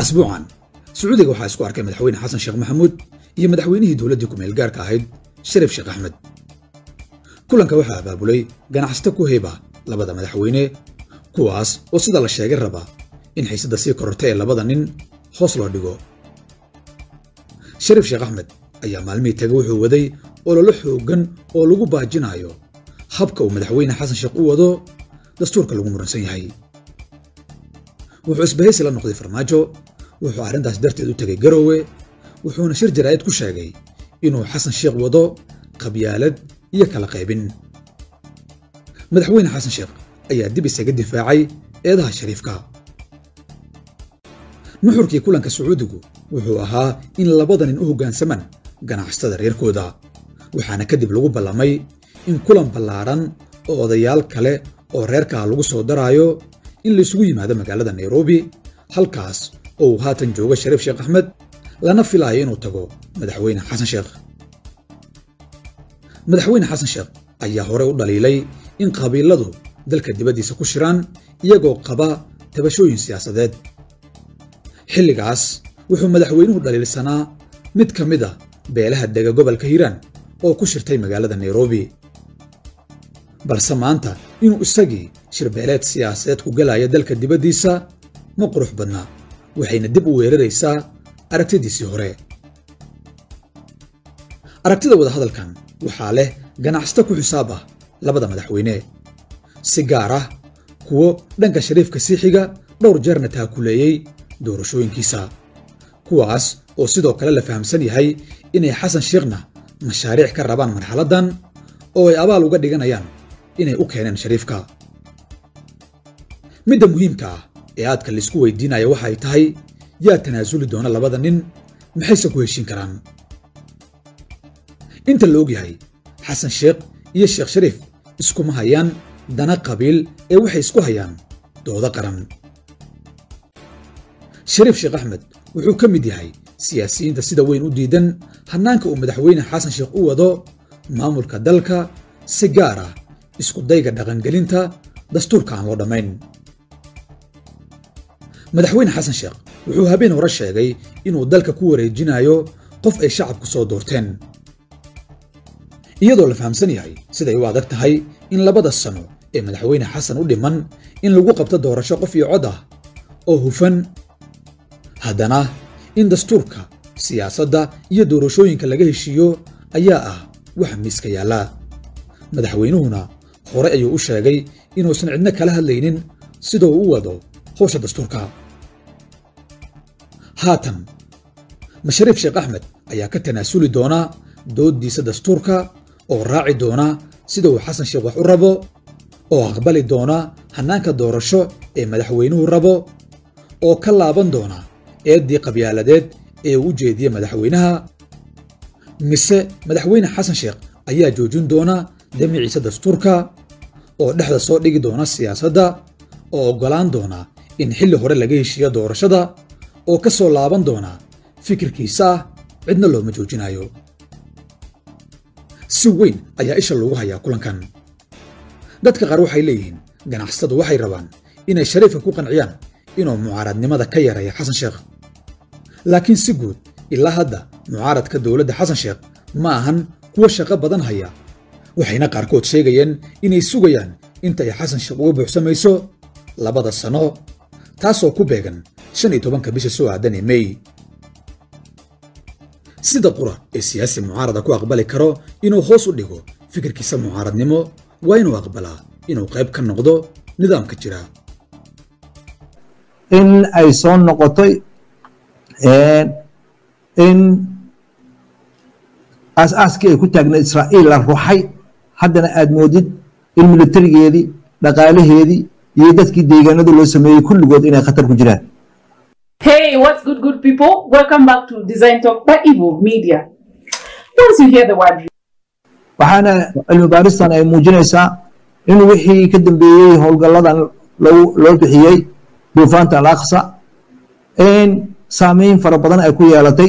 أسبوعاً سعودي waxaa isku arkay madaxweyne xasan sheekh maxamuud iyo madaxweynihii dawladda ku meel gaarka ahayd Shariif Sheekh Axmed kulanka waxaa abaabulay ganacsato ku heeba labada madaxweyne kuwaas oo sida la sheegay raba in xiisadda sii korortay labada nin hoos loo dhigo Shariif Sheekh Axmed ayaa maalmihii tagay wuxuu waday olole xoogan oo lagu baajinayo habka uu madaxweyne xasan sheekh u wado dastuurka lagu muransan yahay wuxuu isbahaysi la noqday farmaajo wuxuu arrintaas darteed u tagay Garowe wuxuuna shir jaraa'id ku sheegay inuu xasan sheekh wado qabyaalad iyo kala qaybin madaxweyne xasan sheekh ayaa dib isaga difaacay eedaha Shariifka nuxurkii kulanka Sacuudigu wuxuu ahaa in labada nin u hoggaansamaan ganacsatada reerkooda waxaana kadib lagu ballamay in kulan ballaaran oo odayaal kale oo reerka lagu soo darayo in la isugu yimaado magaalada Nairobi halkaas oo haatan jooga Shariif Sheekh Axmed lana filayo inuu tago madaxweyne xasan sheekh madaxweyne xasan sheekh ayaa hore u dhaliilay in qabiiladu dalka dibadiisa ku shiraan iyagoo qaba tabashooyin siyaasadeed xilligaas wuxuu madaxweynuhu dhaliilsanaa mid ka mid ah beelaha dega gobolka Hiiraan oo ku shirtay magaalada Nairobi balse maanta inuu isagii shirbeeleed siyaasadeed ku galaya dalka dibadiisa ma qurux badna waxayna dib u weeraraysaa aragtidiisii hore aragtida wada hadalkan waxaa leh ganacsato ku xisaab ah labada madaxweyne si gaar ah kuwo dhanka Shariifka siixiga dhowr jeerna taakuleeyay doorashooyinkiisa kuwaas oo sidoo kale la fahamsan yahay inay xasan sheekhna mashaariic ka rabaan marxaladan oo ay abaal uga dhiganayaan inay u keeneen Shariifka midda muhiimka ah ee aadka la isku weydiinayo waxa ay tahay yaa tanaasuli doona labada nin maxayse ku heshiin karaan inta la ogyahay xasan sheekh iyo sheekh Shariif iskuma hayaan dana qabiil ee waxay isku hayaan dooda qaran Shariif Sheekh Axmed wuxuu ka mid yahay siyaasiyiinta sida weyn u diidan hanaanka uu madaxweyne xasan sheekh u wado maamulka dalka si gaar ah isku dayga dhaqangelinta dastuurka aan loo dhamayn madaxweyne xasan sheekh wuxuu habeen hore sheegay inuu dalka ku wareejinayo qof ay shacabku soo doorteen iyadoo la fahamsan yahay siday u adag tahay in labada sano ee madaxweyne xasan u dhiman in lagu qabto doorasho qof iyo cod ah oo hufan haddana in dastuurka siyaasadda iyo doorashooyinka laga heshiiyo ayaa ah wax miiska yaala madaxweynuhuna hore ayuu u sheegay inuusan cidna kala hadlaynin sidoo uu wado howsha dastuurka haatan Shariif Sheekh Axmed ayaa ka tanaasuli doona doodiisa dastuurka oo raaci doona sida uu xasan sheekh wax u rabo oo aqbali doona hanaanka doorasho ee madaxweynuhu rabo oo ka laaban doona eedii qabyaaladeed ee uu jeediyay madaxweynaha mise madaxweyne xasan sheekh ayaa joojin doona damiiciisa dastuurka oo dhexda soo dhigi doona siyaasadda oo ogolaan doona in xilli hore laga heshiiyo doorashada oo ka soo laaban doona fikirkiisa cidna looma joojinayo si weyn ayaa isha loogu hayaa kulankan dadka qaar waxay leeyihiin ganacsatadu waxay rabaan inay Shariifka ku qanciyaan inuu mucaaradnimada ka yareeyo xasan sheekh laakiin si guud ilaa hadda mucaaradka dawladda xasan sheekh ma ahan kuwa shaqo badan haya waxayna qaarkood sheegayeen inay sugayaan inta ay xasan sheekh uga buuxsamayso labada sano taasoo ku beegan 15 bisha soo aadan ee May sida qura ee siyaasi mucaarada ku aqbali karo inuu hoos u dhigo fikirkiisa mucaaradnimo waa inuu aqbalaa inuu qayb ka noqdo nidaamka jira in ay soo noqotay in aas-aaskii ay ku taagna Israa'iil la ruuxay haddana aad moodid in militarigeedii dhaqaalaheedii iyo dadkii deegaanada loo sameeyay kulligood inay khatar ku jiraan Hey, what's good people? Welcome back to Design Talk by Evo Media. Once you hear the word waxaana cilmi baaristan ay muujinaysaa in wixii ka dambeeyay howlgalladan loo bixiyay duufaanta al-Aqsa in saameyn fara badan ay ku yeelatay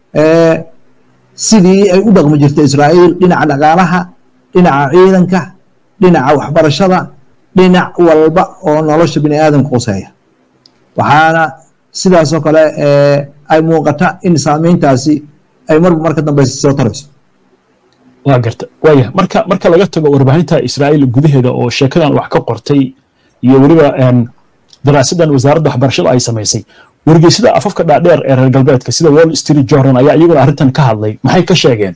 sidii ay u dhaqmi jirtay Israa'iil dhinaca dhaqaalaha dhinaca ciidanka dhinaca waxbarashada dhinac walba oo nolosha bini aadamka quseeya waxaana sidaasoo kale ay muuqata in saameyntaasi ay marka dambe soo tarayso. waa garta waaya marka laga tago warbaahinta Israa'iil gudaheeda oo sheekadan wax ka qortay iyo waliba daraasadan wasaaradda waxbarashada ay sameysay wargeysada afafka dhaadheer ee reer galbeedka sida Wall Street Journal ayaa iyaguna arrintan ka hadlay maxay ka sheegeen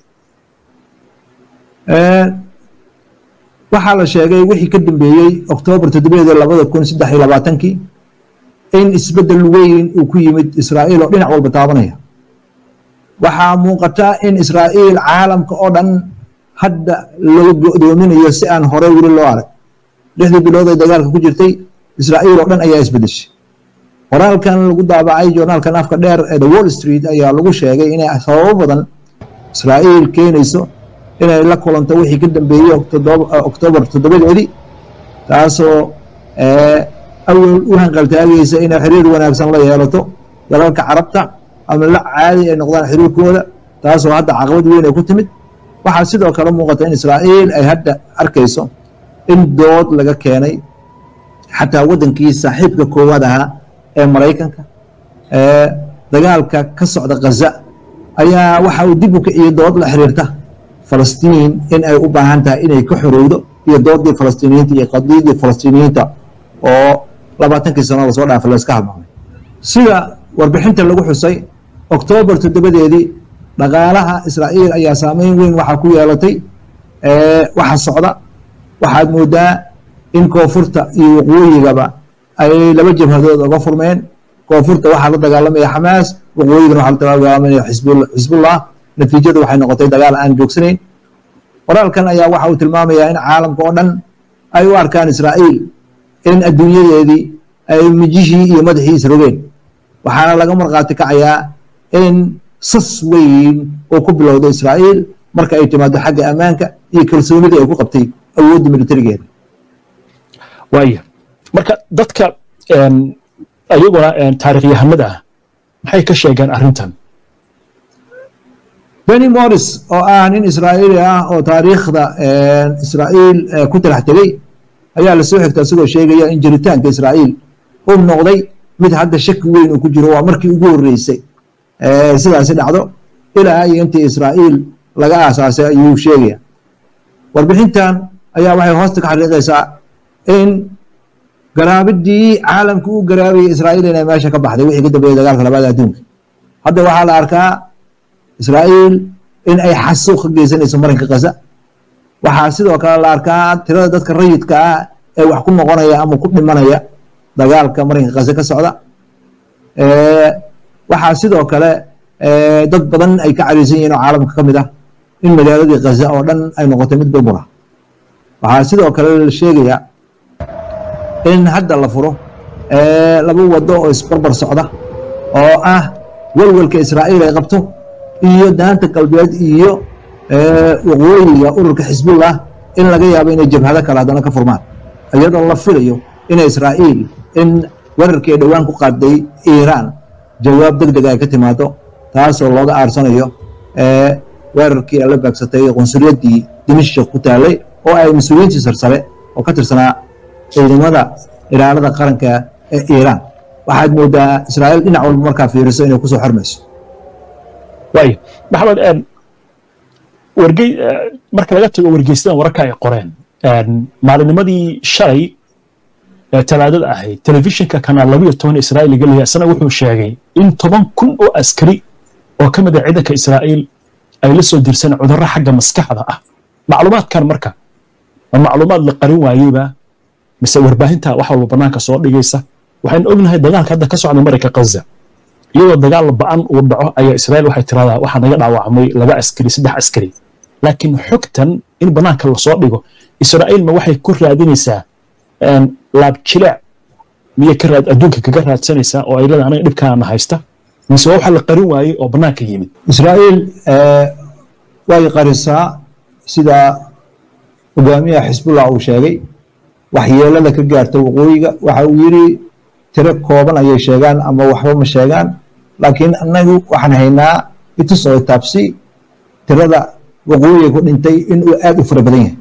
waxaa la sheegay wixii ka dambeeyey Oktoobar 2023 in isbedel weyn uu ku yimid Israa'iil oo dhinac walba taabanaya. waxaa muuqata in Israa'iil caalamka oo dhan hadda lagu go'doominayo si aan hore weli loo arag. 6 bilood ay dagaalka ku jirtay Israa'iil oo dhan ayaa isbedeshay. qoraalkan lagu daabacay journalkan afka dheer ee The Wall Street ayaa lagu sheegay inay sababo badan Israa'iil keenayso inay la kulanto wixii ka dambeeyey Oktoobar 7 taasoo awal u hanqaltaagaysa inay xiriir wanaagsan la yeelato dalalka Carabta ama la caadi ay noqdaan xiriirkooda taasoo hadda caqabad weyn ay ku timid. waxaa sidoo kale muuqata in Israa'iil ay hadda arkayso in dood laga keenay xataa wadankii saaxiibka koowaad ahaa ee Mareykanka dagaalka ka socda Gaza ayaa waxa uu dib u kiciyay dood la xiriirta Falastiin in ay u baahan tahay inay ka xorowdo iyo doodii Falastiiniyiinta iyo qadiyadii Falastiiniyiinta oo 20 sano la soo dhaafay la iska halmaamay. sida warbixinta lagu xusay Oktoobar 7 dhaqaalaha Israa'iil ayaa saameyn weyn waxa ku yeelatay waxa socda. waxaad moodaa in koonfurta iyo waqooyigaba ay laba jabhadood uga furmeen. koonfurta waxaa la dagaalamaya Xamaas, waqooyigana waxaa la dagaalamaya Xisbullah. natiijadu waxay noqotay dagaal aan joogsanayn. qoraalkan ayaa waxa uu tilmaamayaa in caalamka oo dhan ay u arkaan Israa'iil in adduunyadeedii ay mijihii iyo madaxii isrogeen. waxaana laga marqaati kacayaa in sas weyn oo ku bilowday Israa'iil marka ay timaado xagga ammaanka iyo kalsoonida ay ku qabtay awoodda militarigeeda. waaya marka dadka ayaguna taariikhyahanada ah maxay ka sheegeen arrintan Benny Morris oo ah nin Israa'iili ah oo taariikhda Israa'iil ku talax tegay ayaa la soo xigtay isagoo sheegaya in jiritaanka Israa'iil uu noqday mid hadda shaki weyn uu ku jiro. waa markii ugu horeysay sidaasi dhacdo ilaa iyo intii Israa'iil laga aasaasay ayuu sheegaya. warbixintan ayaa waxay hoosta ka xariiqaysaa in garaabidii caalamka uu garaabayay Israa'iil inay meesha ka baxday wixii ka dambeeyay dagaalka labaad ee adduunka. hadda waxaa la arkaa Israa'iil in ay xasuuq ka geysanayso marinka Gaza. waxaa sidoo kale la arkaa tirada dadka rayidka ah ee wax ku noqonaya ama ku dhimanaya dagaalka marinka Gaza ka socda. waxaa sidoo kale dad badan ay ka cariisan yihiin oo caalamka ka mid ah in magaaladii Gaza oo dhan ay noqotay mid burbur ah. waxaa sidoo kale la sheegayaa in hadda la furo laba wado oo isbarbar socda oo ah walwalka Israa'iil ay qabto iyo daanta galbeed iyo waqooyiga ururka Xisbullah in laga yaabo inay jabhado kale hadana ka furmaan iyadoo la filayo in Israa'iil in weerarkii dhawaan ku qaaday Iiraan jawaab degdeg ah ka timaado taasoo looga aarsanayo weerarkii la baagsatay qunsuliyadii Dimashq ku taalay oo ay mas'uuliyiinta sarsare oo ka tirsanaa ciidamada ilaalada qaranka ee Iiraan. waxaad moodaa Israa'iil dhinac walba markaa fiiriso inay ku soo xirmayso. waaya maxamed marka laga tago wargeysadan wararka ay qoreen maalinimadii shalay talaadada ahayd telefishinka kanaal 12 Israa'iil laga leeyahay sana wuxuu sheegay in 10,000 oo askari oo ka mid ah ciidanka Israa'iil ay la soo dirsan cudurro xagga maskaxda ah. macluumaadkan marka macluumaad la qarin waayayba mise warbaahinta wax walba banaanka soo dhigaysa. waxaan ognahay dagaalka hadda ka socda marinka Gaza iyadoo dagaal ba'an uu dhaco ayaa Israa'iil waxay tiraahdaa waxa naga dhaawacmay 2 askari 3 askari. laakiin xogtan in banaanka la soo dhigo Israa'iil ma waxay ku raadinaysaa laab jilac miya ka raad adduunka kaga raadsanaysaa oo ay leedahay anaga dhibkaana haysta mise waxa la qarin waayay oo banaanka yimid. Israa'iil way qarisaa sida hogaamiyaha Xisbullah uu sheegay waxyeelada ka gaarta waqooyiga. waxa uu yiri tiro kooban ayay sheegaan ama waxba ma sheegaan laakiin anagu waxaan haynaa itusoo taabsi tirada waqooyiga ku dhintay in uu aad u fara badan yahay.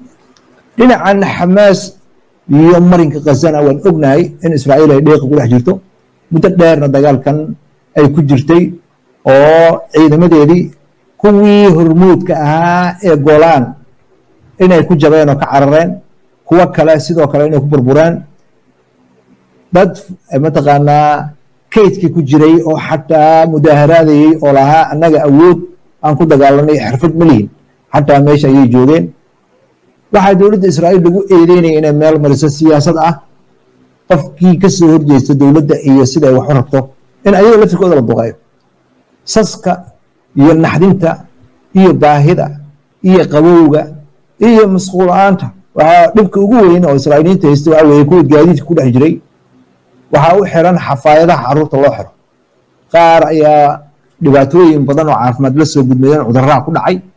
dhinacan Xamaas iyo marinka Gaza waan ognahay in Israa'iil ay dheeq ku dhex jirto muddo dheerna dagaalkan ay ku jirtay oo ciidamadeedii kuwii hormuudka ahaa ee Golan inay ku jabeen oo ka carareen kuwa kale sidoo kale inay ku burbureen dad mataqaanaa kaydkii ku jiray oo xataa mudaaharaadayay oo lahaa annaga awood aan ku dagaalanay xirfad ma lihin xataa meesha ayay joogeen waxaa dowladda Israa'iil lagu eedeynayay inay meel mariso siyaasad ah qofkii ka soo horjeesta dowladda iyo sida ay wax u rabto in ayaga laftirkooda la duqeeyo saska iyo naxdinta iyo baahida iyo qabowga iyo masquulaanta waxaa dhibka ugu weyn oo Israa'iiliinta haystay waxa weeye kuwa gaadiidka ku dhex jiray waxaa u xiran xafaayadaha carruurta loo xiro qaar ayaa dhibaatooyin badan oo caafimaad la soo gudmeeyeen cudurrada ku dhacay